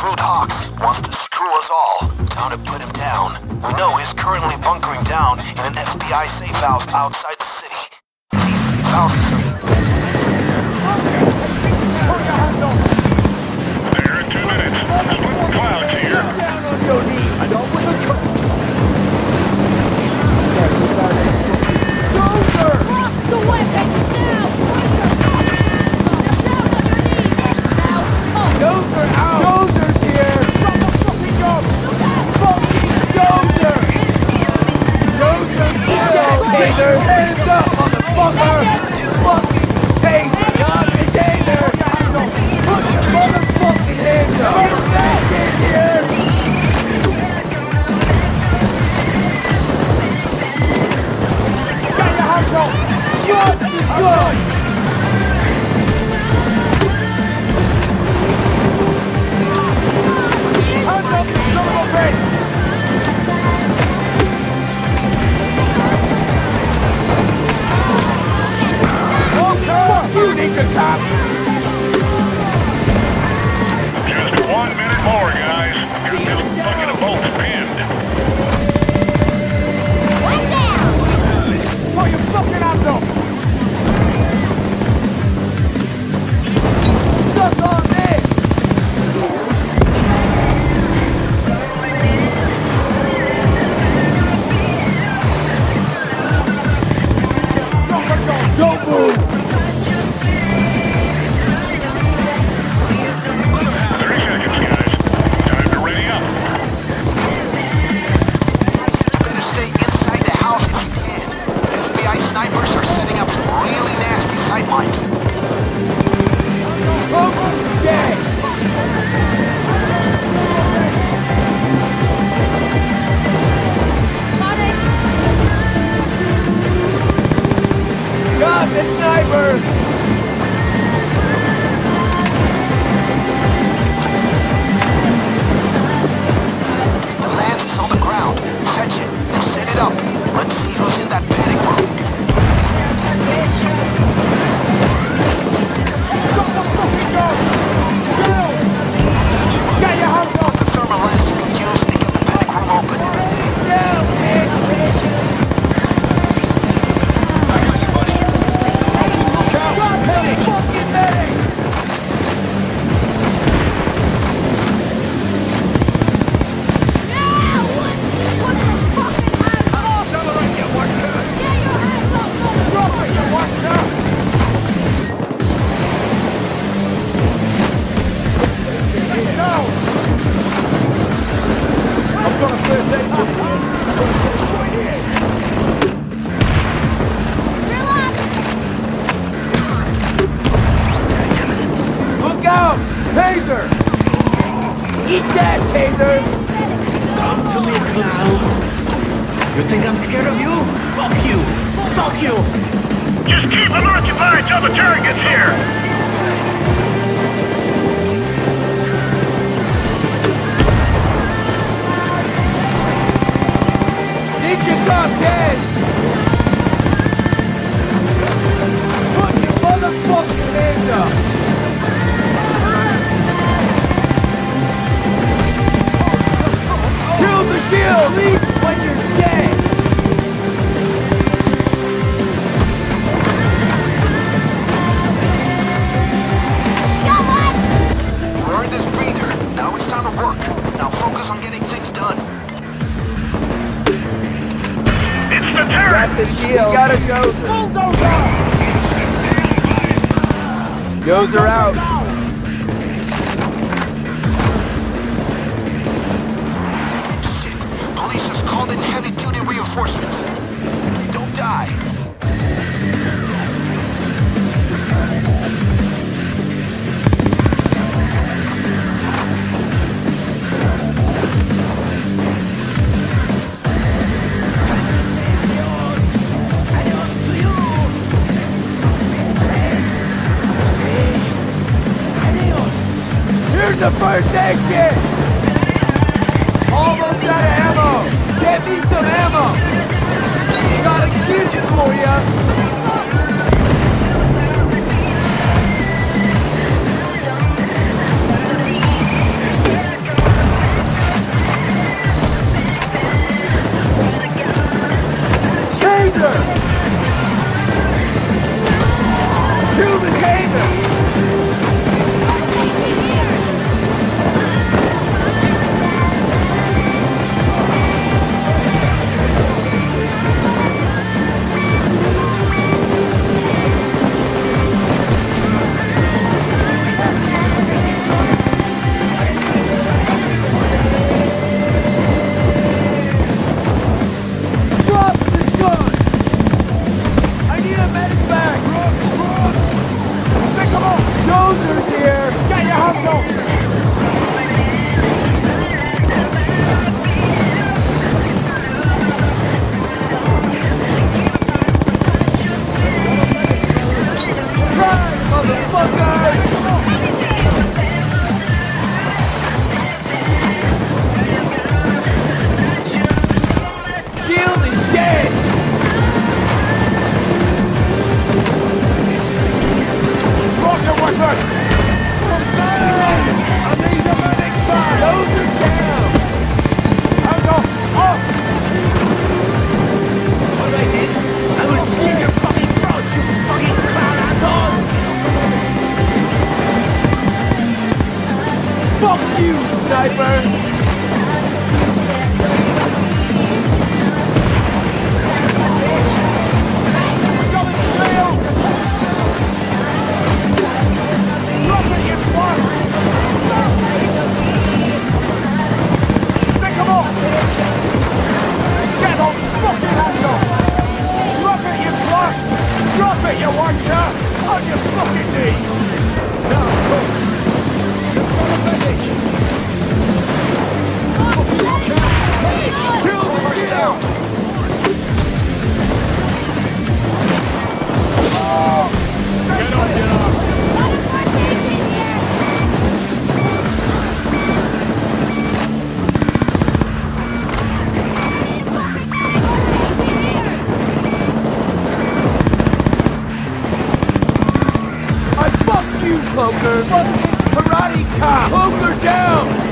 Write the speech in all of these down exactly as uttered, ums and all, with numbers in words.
screwed Hawks wants to screw us all. Time to put him down. We know he's currently bunkering down in an F B I safe house outside the city. These safe houses are... There in two minutes. Split clouds here. Down on your knees. I don't want to come. Dozer! Drop the weapon now! Dozer out! Dozer's here! Drop the fucking gun! Fucking Dozer! Dozer's here! Taser! Hands up, motherfucker! Fucking taser! Gun container! Put your motherfucking hands up! Get back in here! Got your hands up! Shut the gun! You need to cop! Just one minute more, guys. Get this fucking bolt pinned. One down! Put your fucking hands up! Suck on this! Don't move! thirty seconds, guys. Time to ready up. You better stay inside the house if you can. F B I snipers are setting up some really nasty sightlines. Kobus dead! God, the snipers! The lance is on the ground. Fetch it and set it up. Let's see who's in that panic room. Drop the fucking gun! Shield! Get your hands up! The thermal lance you can use to get the panic room open. Down, bitch! Fucking medic! Look out! Taser! Eat that, Taser! Come to me, clowns. You think I'm scared of you? Fuck you! Fuck you! Just keep them occupied till the turret gets here. Eat your top dead! Put your motherfucking hands up! Kill the shield! Leave when you're dead! You earned this breather. Now it's time to work. Now focus on getting things done. It's the turret. Got the shield. We got a Dozer. Dozer out. Shit. Police has called in heavy-duty reinforcements. Don't die. Here's the first aid kit! Almost out of ammo! Get me some ammo! Got a kit for ya! Fuck you, sniper! Poker! Karate cop! Poker down!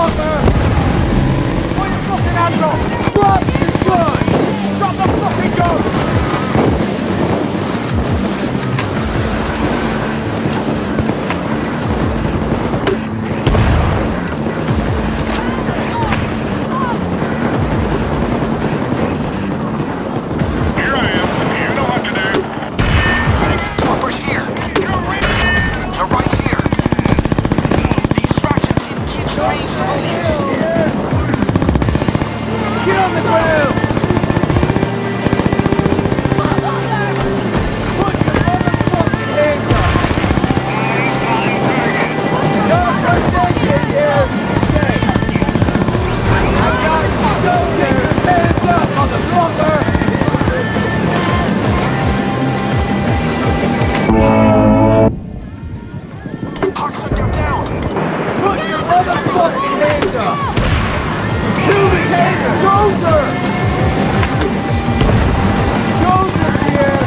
motherfucker! Point your fucking hands off! Drop your gun! Drop the fucking gun! Here I am. You know what to do. Chopper's here. They're right here. The extraction team keeps freeing civilians. Get on the ground! Put your motherfucking hands up! No protection here! Okay. I got you! Go there! Hands up, motherfucker! Huxon, you're down. Put your motherfucking hands up! Kill the taser! Dozer! Dozer's here!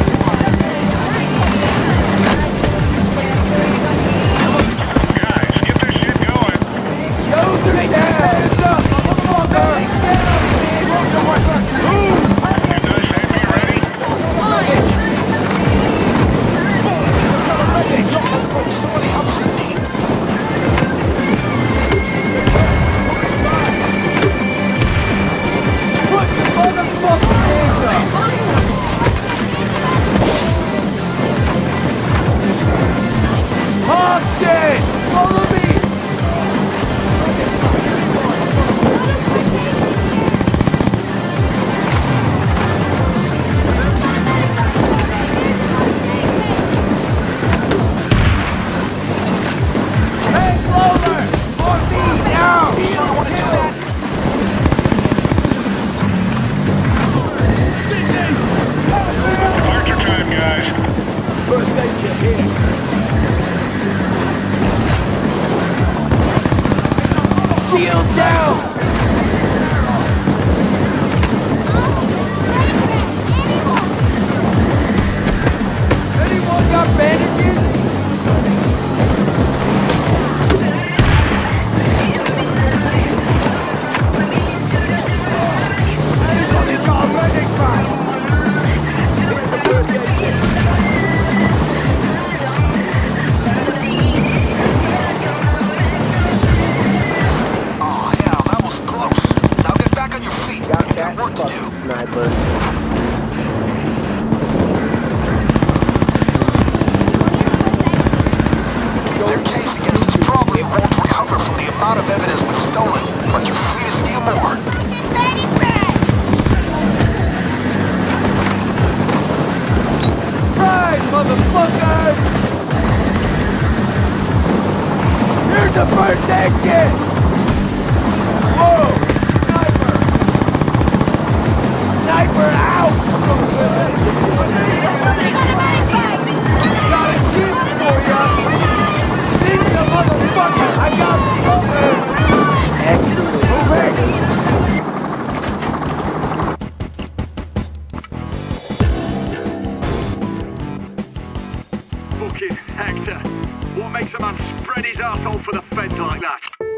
Guys, get this shit going. Dozer's down! Hands up, motherfucker! Move! You guys have me ready? Somebody help Sydney. Put your motherfucking hands up! Hostage! Follow me! Hey, Clover! On me now! You sure you want to do that? Departure time, guys. First aid kit here. Shield down! Anyone got bandages? Anybody got a medic bag? Here's the first aid kit. Oh, hell, that was close. Now get back on your feet. Got Got that work to fucking do. sniper. Their case against us probably won't recover from the amount of evidence we've stolen, but you're free to steal more. Surprise, motherfuckers! Here's the first aid kit! Whoa! Sniper! Sniper out! Got a ship for ya! Sing the motherfucker! I got you covered! Excellent! Okay! Fucking Hector. What makes a man spread his arsehole for the feds like that?